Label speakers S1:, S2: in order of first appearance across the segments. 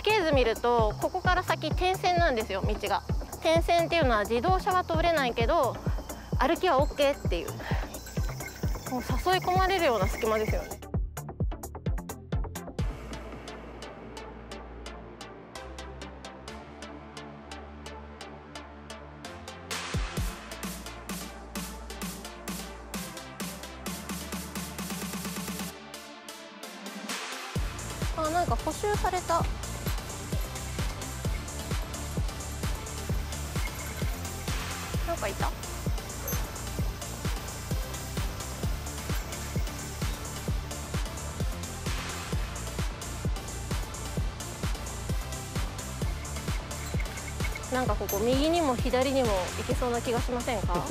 S1: 系図見るとここから先点線なんですよ。道が点線っていうのは自動車は通れないけど歩きは OK っていう、もう誘い込まれるような隙間ですよね。あ、なんか補修された。なんかいた。なんかここ右にも左にも行けそうな気がしませんか？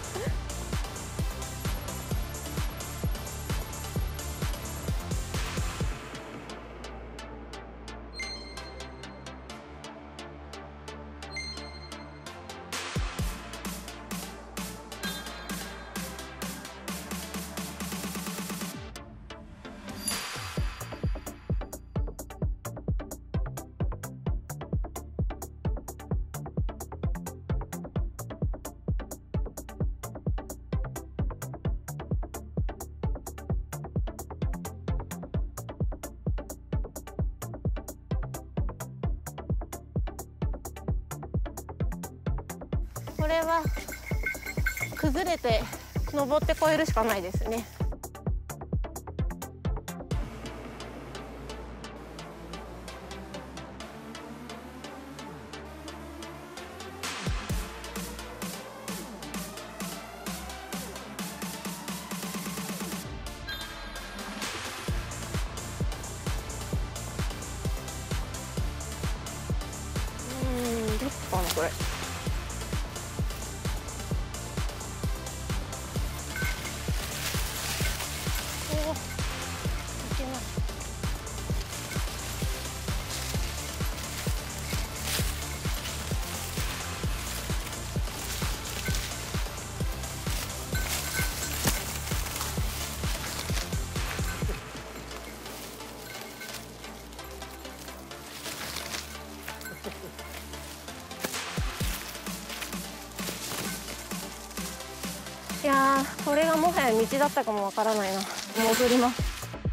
S1: これは崩れて登って越えるしかないですね。どこかなこれ。いやー、これがもはや道だったかもわからないな。戻ります。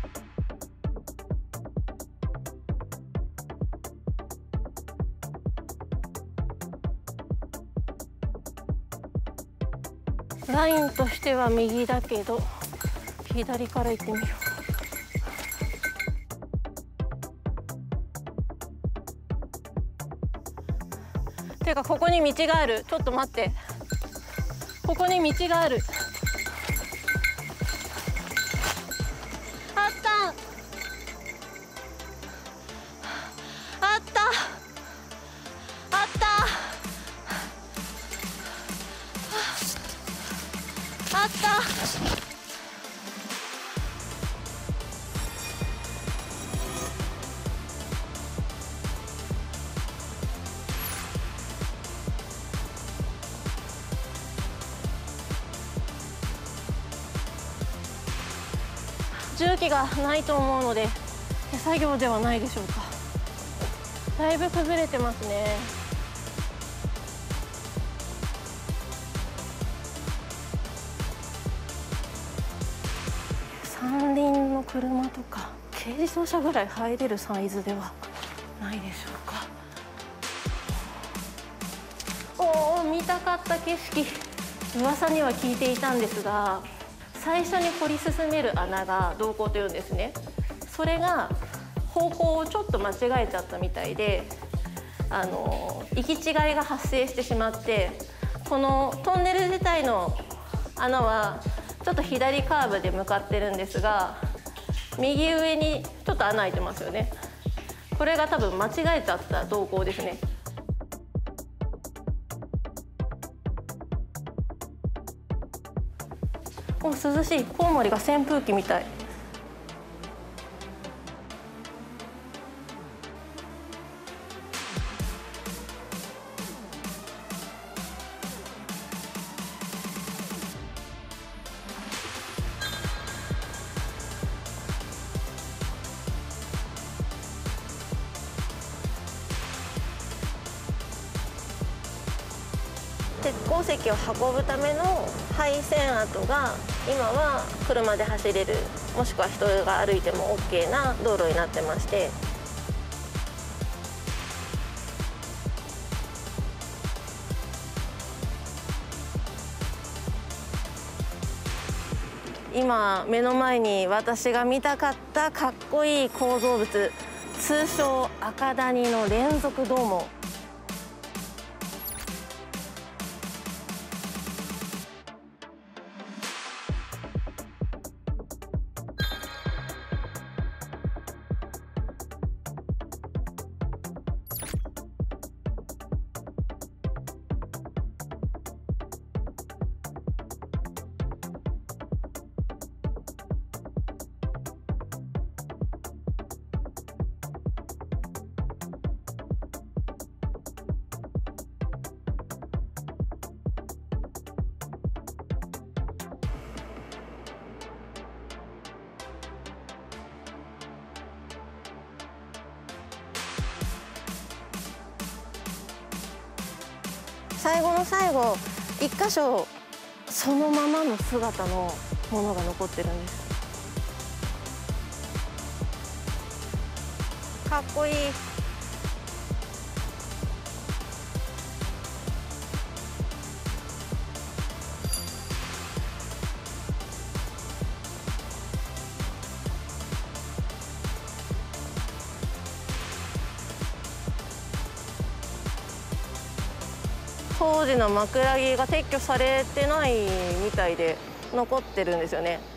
S1: ラインとしては右だけど左から行ってみよう。ていうかここに道がある。ちょっと待って、ここに道がある。あった、あった、あった、あった。重機がないと思うので手作業ではないでしょうか。だいぶ崩れてますね。三輪の車とか軽自動車ぐらい入れるサイズではないでしょうか。おお、見たかった景色。噂には聞いていたんですが、最初に掘り進める穴が導溝というんですね。それが方向をちょっと間違えちゃったみたいで、行き違いが発生してしまって、このトンネル自体の穴はちょっと左カーブで向かってるんですが、右上にちょっと穴開いてますよね。これが多分間違えちゃった導溝ですね。お、涼しい。コウモリが扇風機みたい。 鉄鉱石を運ぶための配線跡が今は車で走れる、もしくは人が歩いても OK な道路になってまして、今目の前に私が見たかったかっこいい構造物、通称赤谷の連続ドーム。最後の最後、一箇所そのままの姿のものが残ってるんです。かっこいい。当時の枕木が撤去されてないみたいで残ってるんですよね。